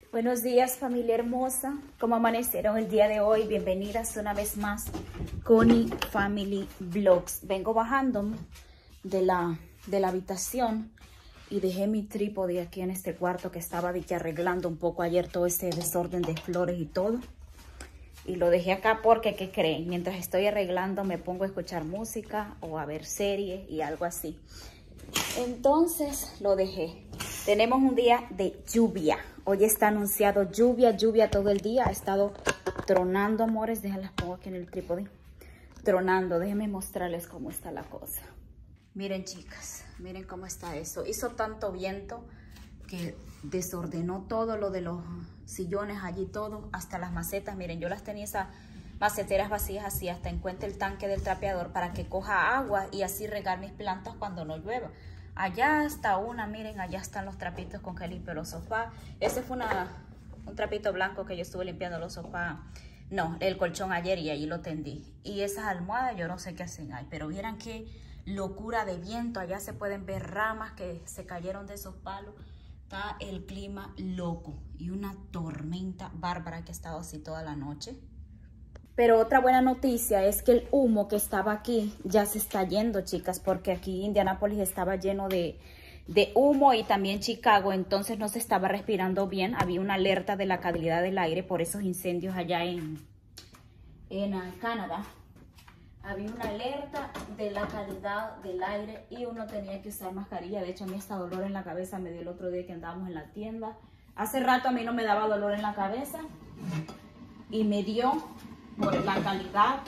Buenos días, familia hermosa. ¿Cómo amanecieron el día de hoy? Bienvenidas una vez más Connie Family Vlogs. Vengo bajando de la habitación y dejé mi trípode aquí en este cuarto que estaba arreglando un poco ayer todo este desorden de flores y todo. Y lo dejé acá porque, ¿qué creen? Mientras estoy arreglando me pongo a escuchar música o a ver series y algo así. Entonces lo dejé. Tenemos un día de lluvia. Hoy está anunciado lluvia todo el día. Ha estado tronando, amores. Déjenlas pongo aquí en el trípode. Tronando. Déjenme mostrarles cómo está la cosa. Miren, chicas. Miren cómo está eso. Hizo tanto viento que desordenó todo lo de los sillones allí, todo. Hasta las macetas. Miren, yo las tenía esas maceteras vacías así. Hasta encuentre el tanque del trapeador para que coja agua y así regar mis plantas cuando no llueva. Allá está una, miren, allá están los trapitos con que limpio los sofás. Ese fue un trapito blanco que yo estuve limpiando los sofás. No, el colchón ayer y allí lo tendí. Y esas almohadas yo no sé qué hacen ahí, pero vieran qué locura de viento. Allá se pueden ver ramas que se cayeron de esos palos. Está el clima loco y una tormenta bárbara que ha estado así toda la noche. Pero otra buena noticia es que el humo que estaba aquí ya se está yendo, chicas, porque aquí Indianápolis estaba lleno de humo y también Chicago, entonces no se estaba respirando bien. Había una alerta de la calidad del aire por esos incendios allá en Canadá. Había una alerta de la calidad del aire y uno tenía que usar mascarilla. De hecho, a mí este dolor en la cabeza me dio el otro día que andábamos en la tienda. Hace rato a mí no me daba dolor en la cabeza y me dio por la calidad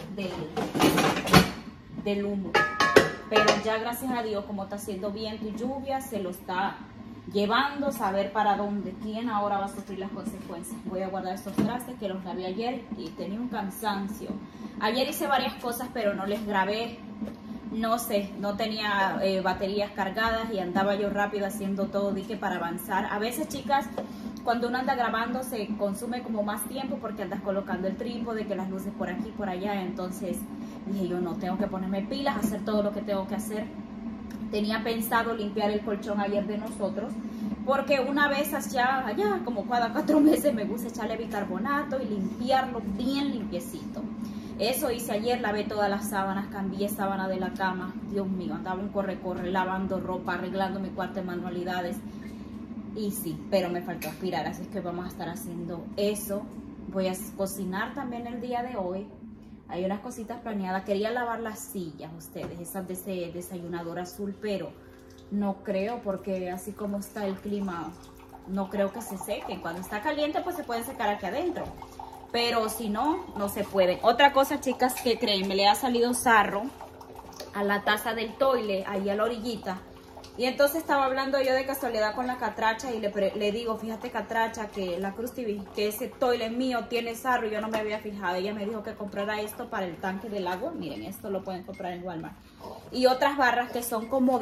del humo. Pero ya gracias a Dios, como está haciendo viento y lluvia, se lo está llevando, saber para dónde, quién ahora va a sufrir las consecuencias. Voy a guardar estos trastes que los lavé ayer y tenía un cansancio. Ayer hice varias cosas, pero no les grabé. No sé, no tenía baterías cargadas y andaba yo rápido haciendo todo, dije, para avanzar. A veces, chicas, cuando uno anda grabando se consume como más tiempo porque andas colocando el trípode, que las luces por aquí, por allá. Entonces dije yo, no, tengo que ponerme pilas, hacer todo lo que tengo que hacer. Tenía pensado limpiar el colchón ayer de nosotros, porque una vez allá como cada 4 meses me gusta echarle bicarbonato y limpiarlo bien limpiecito. Eso hice ayer, lavé todas las sábanas, cambié sábana de la cama. Dios mío, andaba un corre-corre, lavando ropa, arreglando mi cuarto de manualidades. Y sí, pero me faltó aspirar, así que vamos a estar haciendo eso. Voy a cocinar también el día de hoy. Hay unas cositas planeadas. Quería lavar las sillas, ustedes, esas de ese desayunador azul, pero no creo, porque así como está el clima, no creo que se sequen. Cuando está caliente, pues se pueden secar aquí adentro. Pero si no, no se puede. Otra cosa, chicas, que creen, me le ha salido sarro a la taza del toile, ahí a la orillita. Y entonces estaba hablando yo de casualidad con la catracha y le digo, fíjate, catracha, que la Cruz TV, que ese toile mío tiene sarro y yo no me había fijado. Ella me dijo que comprara esto para el tanque del agua. Miren, esto lo pueden comprar en Walmart. Y otras barras que son como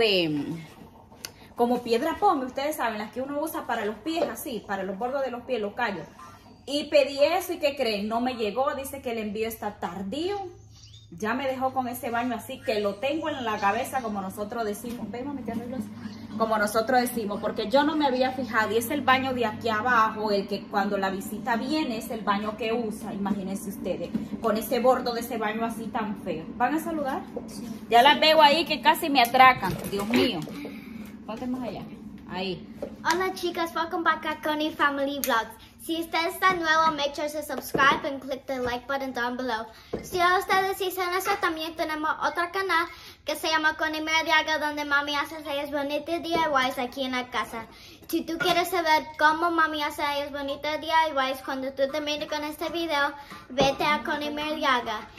piedra pome, ustedes saben, las que uno usa para los pies, así, para los bordos de los pies, los callos. Y pedí eso y ¿qué creen? No me llegó, dice que el envío está tardío. Ya me dejó con ese baño así que lo tengo en la cabeza, como nosotros decimos. Ven, mami, te arreglo eso. Como nosotros decimos, porque yo no me había fijado. Y es el baño de aquí abajo, el que cuando la visita viene es el baño que usa. Imagínense ustedes, con ese bordo de ese baño así tan feo. ¿Van a saludar? Sí. Ya las veo ahí que casi me atracan. Dios mío. Ponte más allá. Ahí. Hola chicas, welcome back a Connie Family Vlogs. Si usted está nuevo, make sure to subscribe and click the like button down below. Si a ustedes dicen eso, también tenemos otro canal que se llama Connie Merdiaga, donde mami hace sellas bonitas DIYs aquí en la casa. Si tú quieres saber cómo mami hace sellas bonitas DIYs, cuando tú termines con este video, vete a Connie Merdiaga.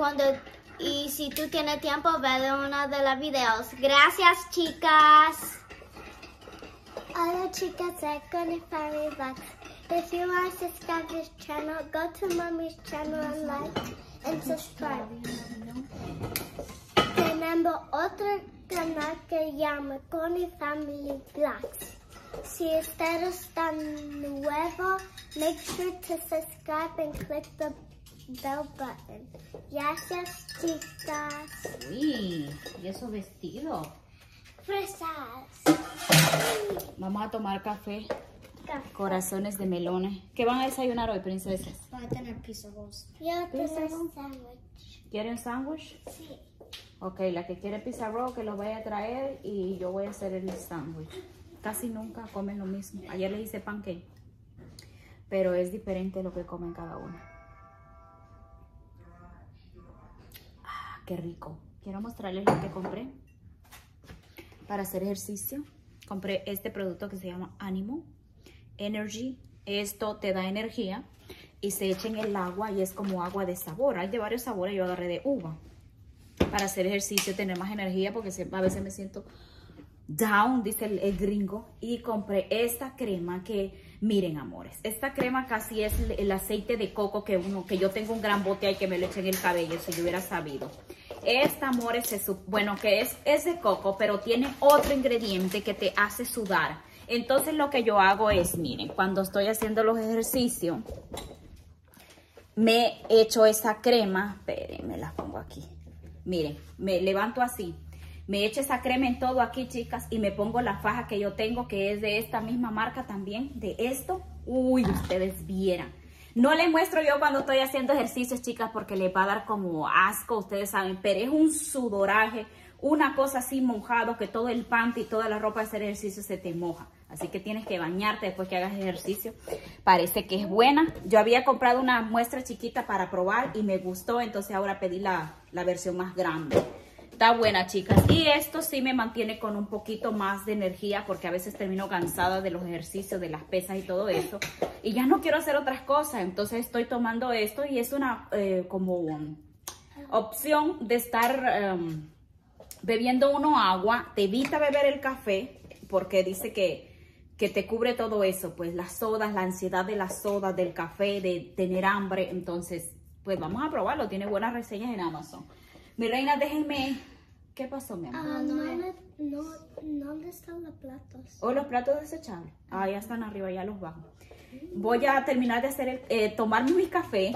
Y si tú tienes tiempo, ve uno de los videos. Gracias, chicas. Hola chicas de Connie Family Vlogs. If you want to subscribe to this channel, go to Mommy's channel and like and subscribe. Tenemos otro canal que llama Connie Family Vlogs. Si usted está nuevo, make sure to subscribe and click the bell button. Gracias, chicas. Uy, ¿y esos vestidos? Fresas. Vamos a tomar café café. Corazones de melones. ¿Qué van a desayunar hoy, princesas? Va a tener pizza rolls. Yo tengo un sándwich. ¿Quieren sándwich? Sí. Ok, la que quiere pizza roll que los vaya a traer y yo voy a hacer el sándwich. Casi nunca comen lo mismo. Ayer les hice pancake, pero es diferente lo que comen cada uno. Ah, qué rico. Quiero mostrarles lo que compré para hacer ejercicio. Compré este producto que se llama Animo Energy. Esto te da energía y se echa en el agua y es como agua de sabor. Hay de varios sabores, yo agarré de uva. Para hacer ejercicio, tener más energía, porque a veces me siento down, dice el gringo. Y compré esta crema que, miren amores, esta crema casi es el aceite de coco que yo tengo un gran bote ahí que me lo eché en el cabello, si yo hubiera sabido. Esta, amores, bueno, que es de coco, pero tiene otro ingrediente que te hace sudar. Entonces lo que yo hago es, miren, cuando estoy haciendo los ejercicios, me echo esa crema, espérenme, la pongo aquí. Miren, me levanto así, me echo esa crema en todo aquí, chicas, y me pongo la faja que yo tengo, que es de esta misma marca también, de esto. Uy, ustedes vieran. No les muestro yo cuando estoy haciendo ejercicios, chicas, porque les va a dar como asco, ustedes saben, pero es un sudoraje, una cosa así mojado, que todo el panty y toda la ropa de hacer ejercicio se te moja. Así que tienes que bañarte después que hagas ejercicio. Parece que es buena. Yo había comprado una muestra chiquita para probar y me gustó. Entonces ahora pedí la versión más grande. Está buena, chicas. Y esto sí me mantiene con un poquito más de energía, porque a veces termino cansada de los ejercicios, de las pesas y todo eso. Y ya no quiero hacer otras cosas. Entonces estoy tomando esto y es una opción de estar bebiendo uno agua. Te evita beber el café, porque dice que te cubre todo eso, pues las sodas, la ansiedad de las sodas, del café, de tener hambre. Entonces, pues vamos a probarlo. Tiene buenas reseñas en Amazon. Mi reina, déjenme. ¿Qué pasó, mi amor? ¿Dónde están los platos? ¿O los platos desechables? Ah, ya están arriba, ya los bajo. Voy a terminar de hacer tomarme mi café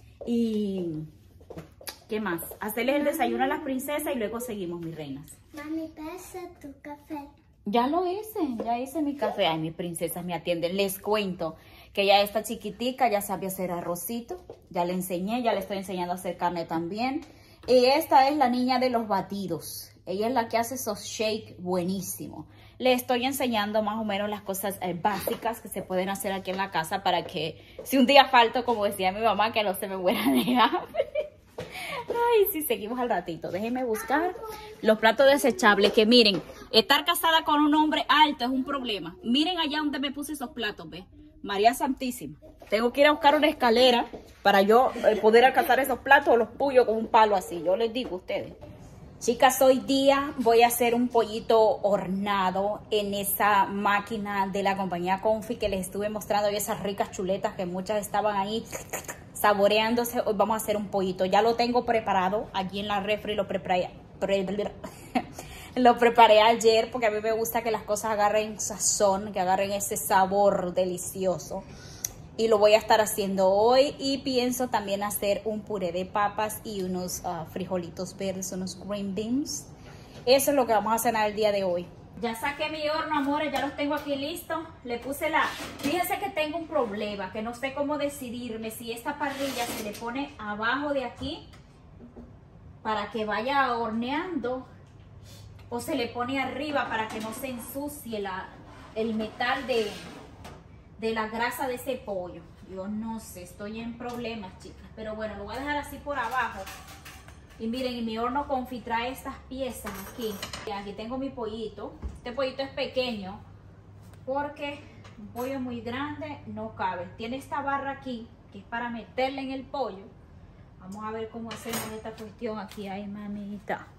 y ¿qué más? Hacerles el desayuno a las princesas y luego seguimos, mis reinas. Mami, pesa tu café. Ya lo hice, ya hice mi café. Ay, mis princesas me atienden. Les cuento que ya esta chiquitica ya sabe hacer arrocito. Ya le enseñé, ya le estoy enseñando a hacer carne también. Y esta es la niña de los batidos. Ella es la que hace esos shakes buenísimos. Le estoy enseñando más o menos las cosas básicas que se pueden hacer aquí en la casa para que si un día falto, como decía mi mamá, que no se me muera de hambre. Ay, sí, seguimos al ratito. Déjenme buscar los platos desechables. Que miren, estar casada con un hombre alto es un problema. Miren allá donde me puse esos platos, ¿ves? María Santísima. Tengo que ir a buscar una escalera para yo poder alcanzar esos platos o los puyo con un palo así. Yo les digo a ustedes. Chicas, hoy día voy a hacer un pollito hornado en esa máquina de la compañía Confi que les estuve mostrando. Y esas ricas chuletas que muchas estaban ahí saboreándose. Hoy vamos a hacer un pollito. Ya lo tengo preparado allí en la refri. Lo preparé ayer porque a mí me gusta que las cosas agarren sazón, que agarren ese sabor delicioso. Y lo voy a estar haciendo hoy. Y pienso también hacer un puré de papas y unos frijolitos verdes, unos green beans. Eso es lo que vamos a cenar el día de hoy. Ya saqué mi horno, amores, ya los tengo aquí listos. Le puse Fíjense que tengo un problema, que no sé cómo decidirme si esta parrilla se le pone abajo de aquí para que vaya horneando o se le pone arriba para que no se ensucie el metal de la grasa de ese pollo. Yo no sé, estoy en problemas, chicas. Pero bueno, lo voy a dejar así por abajo. Y miren, y mi horno Confi trae estas piezas aquí. Y aquí tengo mi pollito. Este pollito es pequeño porque un pollo muy grande no cabe. Tiene esta barra aquí que es para meterle en el pollo. Vamos a ver cómo hacemos esta cuestión aquí. Ay, mamita.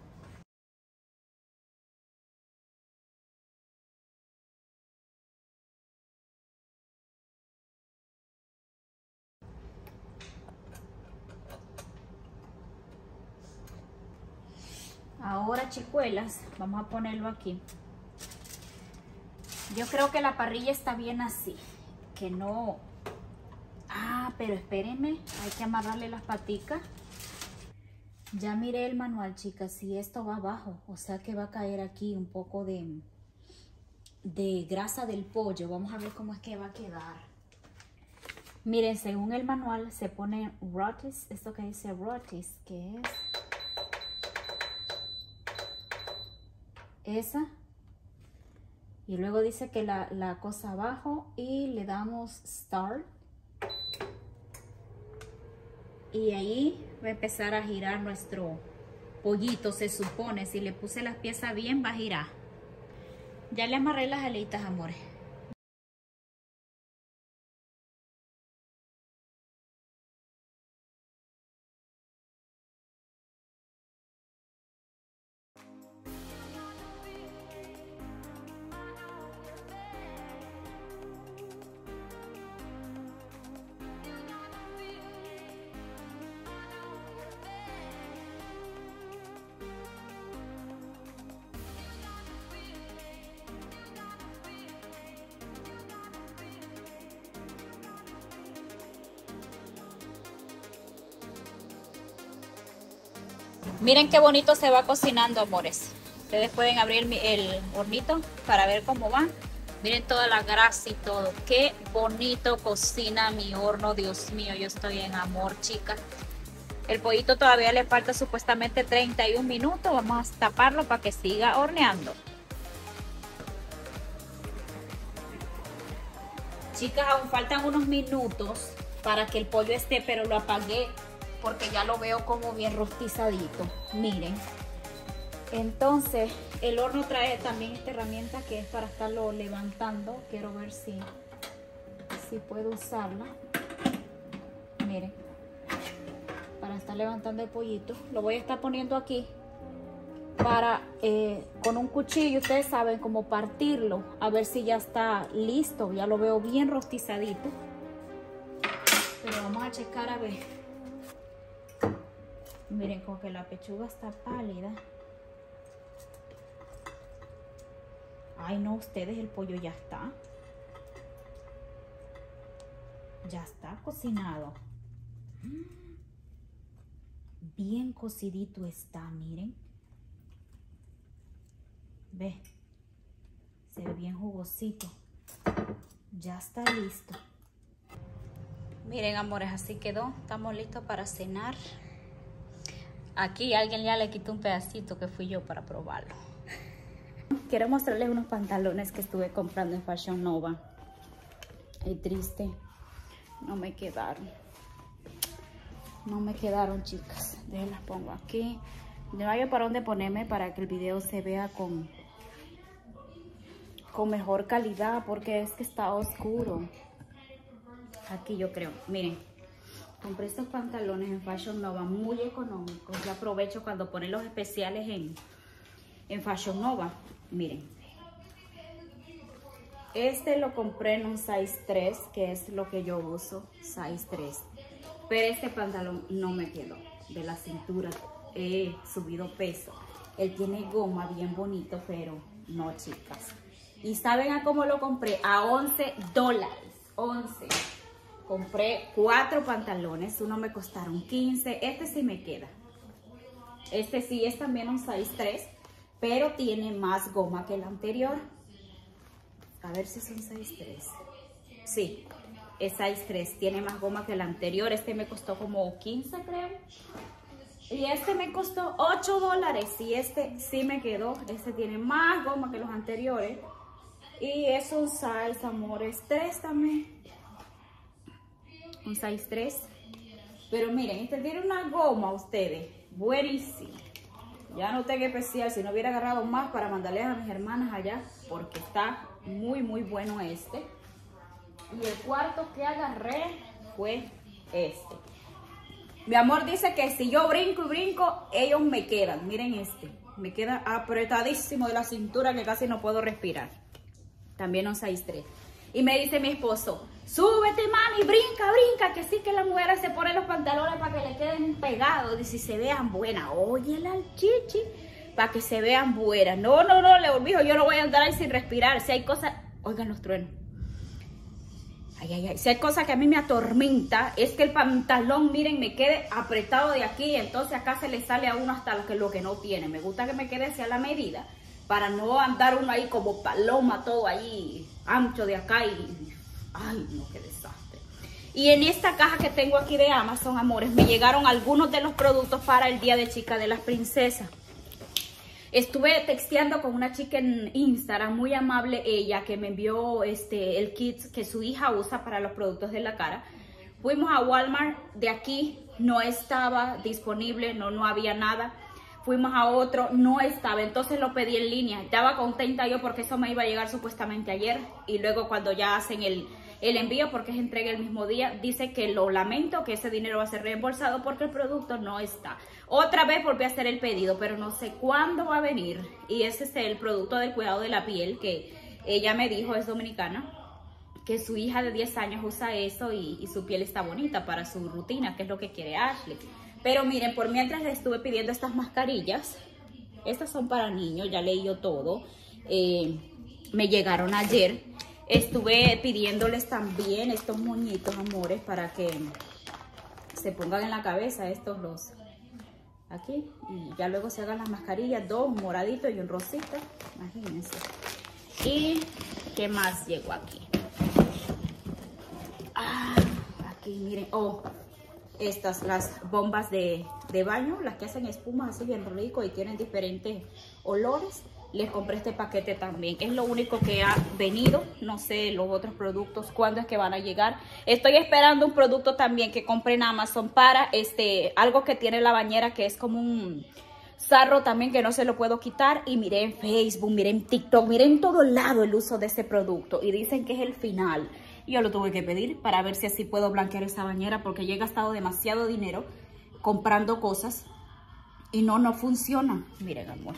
Ahora, chicuelas, vamos a ponerlo aquí. Yo creo que la parrilla está bien así. Que no... Ah, pero espérenme. Hay que amarrarle las paticas. Ya miré el manual, chicas. Y esto va abajo. O sea que va a caer aquí un poco de de grasa del pollo. Vamos a ver cómo es que va a quedar. Miren, según el manual se pone rotis, esto que dice rotis, que es esa. Y luego dice que la cosa abajo y le damos start. Y ahí va a empezar a girar nuestro pollito, se supone. Si le puse las piezas bien, va a girar. Ya le amarré las alitas, amores. Miren qué bonito se va cocinando, amores. Ustedes pueden abrir el hornito para ver cómo va. Miren toda la grasa y todo. Qué bonito cocina mi horno. Dios mío, yo estoy en amor, chicas. El pollito todavía le falta supuestamente 31 minutos. Vamos a taparlo para que siga horneando. Chicas, aún faltan unos minutos para que el pollo esté, pero lo apagué porque ya lo veo como bien rostizadito. Miren. Entonces, el horno trae también esta herramienta que es para estarlo levantando. Quiero ver si puedo usarla. Miren. Para estar levantando el pollito. Lo voy a estar poniendo aquí para, con un cuchillo, ustedes saben, cómo partirlo. A ver si ya está listo. Ya lo veo bien rostizadito. Pero vamos a checar a ver. Miren, como que la pechuga está pálida. Ay, no, ustedes, el pollo ya está. Ya está cocinado. Bien cocidito está, miren. Ve. Se ve bien jugosito. Ya está listo. Miren, amores, así quedó. Estamos listos para cenar. Aquí alguien ya le quitó un pedacito que fui yo para probarlo. Quiero mostrarles unos pantalones que estuve comprando en Fashion Nova. Y triste, no me quedaron. No me quedaron, chicas. Las pongo aquí. No hay para dónde ponerme para que el video se vea con mejor calidad, porque es que está oscuro. Aquí yo creo. Miren. Compré estos pantalones en Fashion Nova, muy económicos. Yo aprovecho cuando ponen los especiales en Fashion Nova. Miren. Este lo compré en un size 3, que es lo que yo uso, size 3. Pero este pantalón no me quedó. De la cintura he subido peso. Él tiene goma bien bonito, pero no, chicas. ¿Y saben a cómo lo compré? A $11. 11. Compré 4 pantalones, uno me costaron 15, este sí me queda. Este sí es también un size 3, pero tiene más goma que el anterior. A ver si es un size 3. Sí, es size 3, tiene más goma que el anterior. Este me costó como 15, creo. Y este me costó $8. Y este sí me quedó. Este tiene más goma que los anteriores. Y es un size, amores, 3 también. Un size 3. Pero miren, este tiene una goma, ustedes, buenísimo. Ya no tengo especial, si no hubiera agarrado más para mandarles a mis hermanas allá, porque está muy muy bueno este. Y el cuarto que agarré fue este. Mi amor dice que si yo brinco y brinco, ellos me quedan. Miren este, me queda apretadísimo de la cintura que casi no puedo respirar. También un size 3. Y me dice mi esposo, súbete, mami, brinca, brinca, que sí que las mujeres se ponen los pantalones para que le queden pegados y si se vean buenas. Oye, la chichi, para que se vean buenas. No, le olvido, yo no voy a andar ahí sin respirar. Si hay cosas, oigan los truenos. Ay. Si hay cosas que a mí me atormenta, es que el pantalón, miren, me quede apretado de aquí. Entonces acá se le sale a uno hasta lo que no tiene. Me gusta que me quede hacia la medida. para no andar uno ahí como paloma, todo ahí ancho de acá y... Ay, no, qué desastre. Y en esta caja que tengo aquí de Amazon, amores, me llegaron algunos de los productos para el Día de Chica de las Princesas. Estuve texteando con una chica en Instagram, muy amable ella, que me envió el kit que su hija usa para los productos de la cara. Fuimos a Walmart, de aquí no estaba disponible, no había nada. Fuimos a otro, no estaba, entonces lo pedí en línea. Estaba contenta yo porque eso me iba a llegar supuestamente ayer. Y luego cuando ya hacen el envío, porque es entrega el mismo día, dice que lo lamento, que ese dinero va a ser reembolsado porque el producto no está. Otra vez volví a hacer el pedido, pero no sé cuándo va a venir. Y ese es el producto del cuidado de la piel que ella me dijo, es dominicana, que su hija de 10 años usa eso y su piel está bonita para su rutina, que es lo que quiere Ashley. Pero miren, por mientras le estuve pidiendo estas mascarillas. Estas son para niños, ya leí yo todo. Me llegaron ayer. Estuve pidiéndoles también estos moñitos, amores, para que se pongan en la cabeza estos los aquí. Y ya luego se hagan las mascarillas, dos, un moradito y un rosita. Imagínense. ¿Y qué más llegó aquí? Aquí miren, estas, las bombas de baño, las que hacen espumas así bien rico y tienen diferentes olores. Les compré este paquete también. Es lo único que ha venido. No sé los otros productos, cuándo es que van a llegar. Estoy esperando un producto también que compré en Amazon para algo que tiene la bañera, que es como un sarro también que no se lo puedo quitar. Y miré en Facebook, miré en TikTok, miré en todo lado el uso de este producto. Y dicen que es el final. Y yo lo tuve que pedir para ver si así puedo blanquear esa bañera, porque ya he gastado demasiado dinero comprando cosas y no funciona. Miren, amor.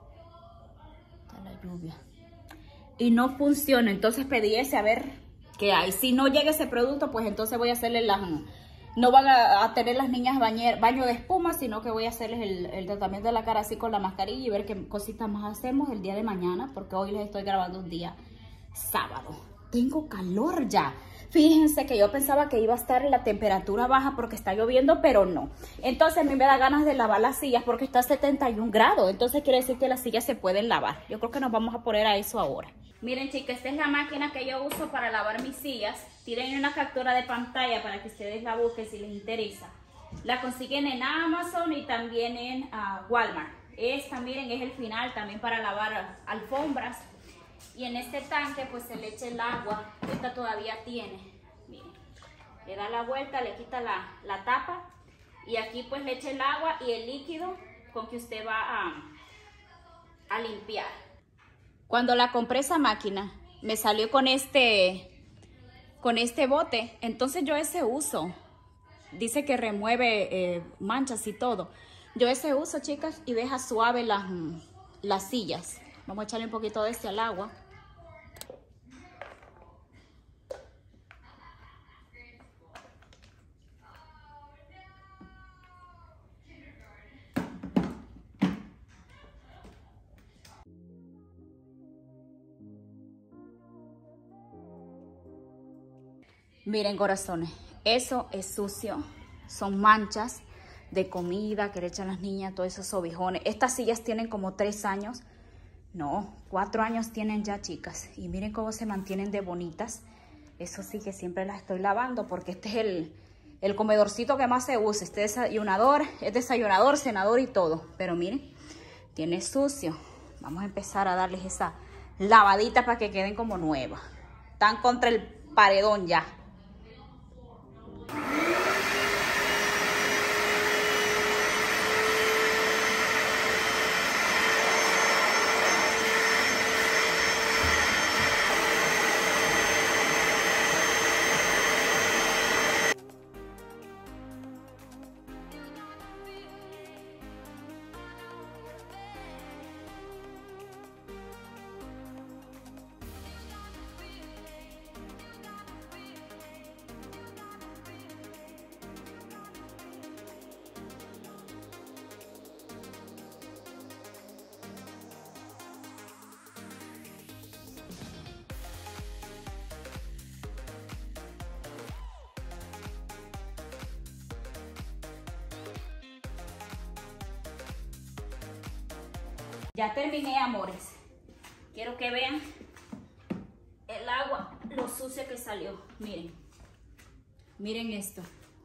Lluvia y no funciona, entonces pedí ese a ver qué hay. Si no llega ese producto, pues entonces voy a hacerle no van a tener las niñas baño de espuma, sino que voy a hacerles el tratamiento de la cara así con la mascarilla y ver qué cositas más hacemos el día de mañana, porque hoy les estoy grabando un día sábado. Tengo calor ya. Fíjense que yo pensaba que iba a estar en la temperatura baja porque está lloviendo, pero no. Entonces a mí me da ganas de lavar las sillas porque está a 71 grados. Entonces quiere decir que las sillas se pueden lavar. Yo creo que nos vamos a poner a eso ahora. Miren, chicas, esta es la máquina que yo uso para lavar mis sillas. Tienen una captura de pantalla para que ustedes la busquen si les interesa. La consiguen en Amazon y también en Walmart. Miren, es el final también para lavar alfombras. Y en este tanque pues se le echa el agua. Esta todavía tiene. Miren, le da la vuelta, le quita la tapa. Y aquí pues le echa el agua y el líquido con que usted va a limpiar. Cuando la compré esa máquina, me salió con este bote. Entonces yo ese uso. Dice que remueve manchas y todo. Yo ese uso, chicas, y deja suave las sillas. Vamos a echarle un poquito de al agua. Miren, corazones, eso es sucio. Son manchas de comida que le echan las niñas, todos esos ovejones. Estas sillas tienen como 3 años. No, 4 años tienen ya, chicas. Y miren cómo se mantienen de bonitas. Eso sí que siempre las estoy lavando porque este es el comedorcito que más se usa. Este desayunador, es desayunador, cenador y todo. Pero miren, tiene sucio. Vamos a empezar a darles esa lavadita para que queden como nuevas. Están contra el paredón ya. Ya terminé, amores. quiero que vean el agua, lo sucia que salió. Miren, miren esto.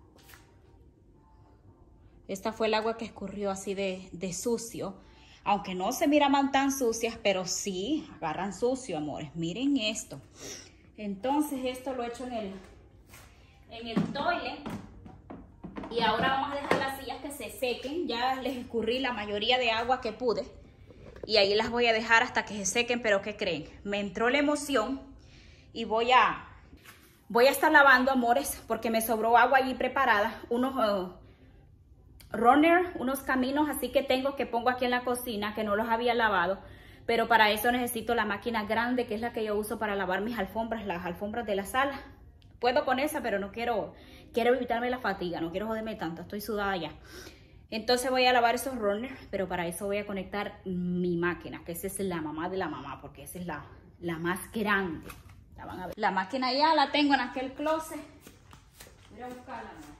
Esta fue el agua que escurrió así de sucio. Aunque no se miraban tan sucias, pero sí agarran sucio, amores. Miren esto. Entonces esto lo he hecho en el toilet. Y ahora vamos a dejar las sillas que se sequen. Ya les escurrí la mayoría de agua que pude. Y ahí las voy a dejar hasta que se sequen. Pero ¿qué creen? Me entró la emoción. Y voy a estar lavando, amores, porque me sobró agua allí preparada. Unos runner, unos caminos así que pongo aquí en la cocina, que no los había lavado. Pero para eso necesito la máquina grande, que es la que yo uso para lavar mis alfombras, las alfombras de la sala. Puedo con esa, pero no quiero evitarme la fatiga, no quiero joderme tanto, estoy sudada ya. Entonces voy a lavar esos runners, pero para eso voy a conectar mi máquina, que esa es la mamá de la mamá, porque esa es la más grande. La van a ver. La máquina ya la tengo en aquel closet. Voy a buscarla, ¿no?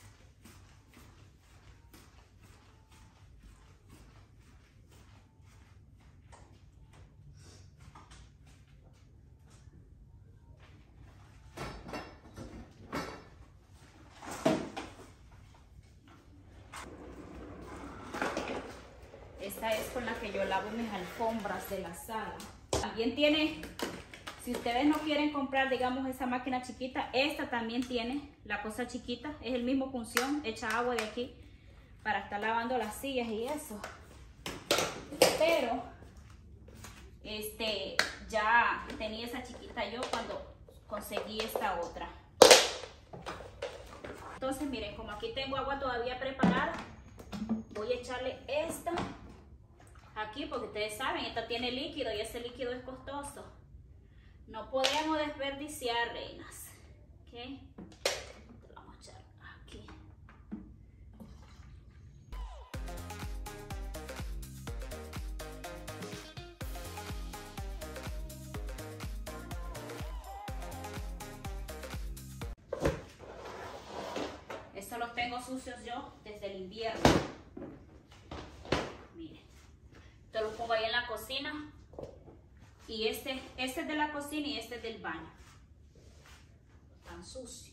Esta es con la que yo lavo mis alfombras de la sala. También tiene, si ustedes no quieren comprar, digamos, esa máquina chiquita, esta también tiene la cosa chiquita. Es el mismo función, echa agua de aquí para estar lavando las sillas y eso. Pero, ya tenía esa chiquita yo cuando conseguí esta otra. Entonces, miren, como aquí tengo agua todavía preparada, voy a echarle esta aquí, porque ustedes saben, esta tiene líquido y ese líquido es costoso. No podemos desperdiciar, reinas. ¿Ok? Te lo vamos a echar aquí. Estos los tengo sucios yo desde el invierno. Lo pongo ahí en la cocina y este es de la cocina y este es del baño. Tan sucio.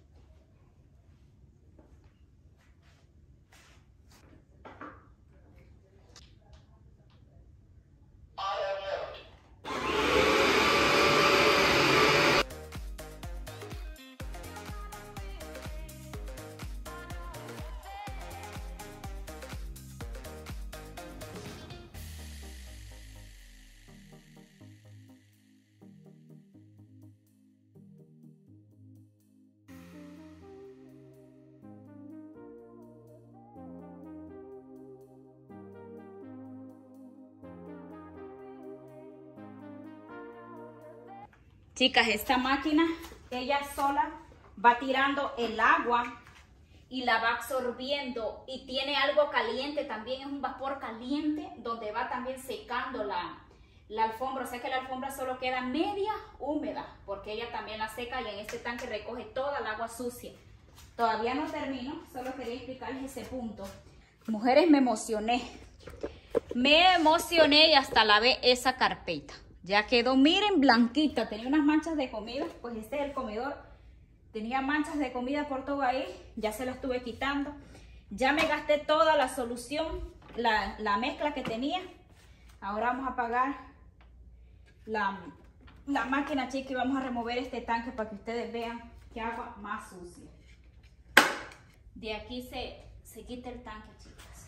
Chicas, esta máquina, ella sola va tirando el agua y la va absorbiendo y tiene algo caliente también, es un vapor caliente donde va también secando la alfombra. O sea que la alfombra solo queda media húmeda porque ella también la seca y en este tanque recoge toda el agua sucia. Todavía no termino, solo quería explicarles ese punto. Mujeres, me emocioné y hasta lavé esa carpeta. Ya quedó, miren, blanquita. Tenía unas manchas de comida, pues este es el comedor. Tenía manchas de comida por todo ahí. Ya se las estuve quitando. Ya me gasté toda la solución, la mezcla que tenía. Ahora vamos a apagar la máquina, chica, y vamos a remover este tanque para que ustedes vean qué agua más sucia. De aquí se quita el tanque, chicas.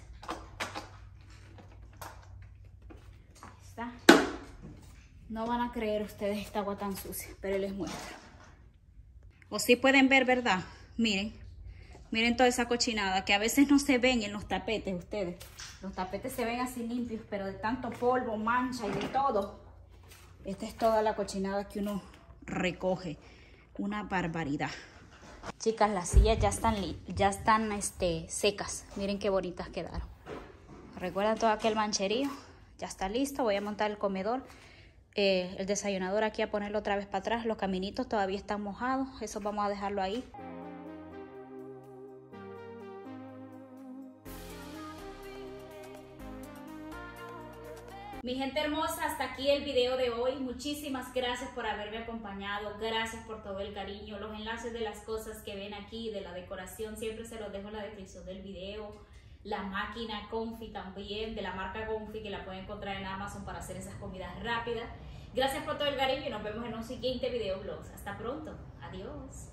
Ahí está. No van a creer ustedes esta agua tan sucia, pero les muestro. O sí pueden ver, ¿verdad? Miren, miren toda esa cochinada que a veces no se ven en los tapetes ustedes. Los tapetes se ven así limpios, pero de tanto polvo, mancha y de todo. Esta es toda la cochinada que uno recoge. Una barbaridad. Chicas, las sillas ya están secas. Miren qué bonitas quedaron. ¿Recuerdan todo aquel mancherío? Ya está listo. Voy a montar el comedor. El desayunador aquí a ponerlo otra vez para atrás. Los caminitos todavía están mojados. Eso vamos a dejarlo ahí. Mi gente hermosa, hasta aquí el video de hoy. Muchísimas gracias por haberme acompañado. Gracias por todo el cariño. Los enlaces de las cosas que ven aquí, de la decoración, siempre se los dejo en la descripción del video. La máquina Comfy también, de la marca Comfy, que la pueden encontrar en Amazon para hacer esas comidas rápidas. Gracias por todo el cariño y nos vemos en un siguiente video vlogs. Hasta pronto. Adiós.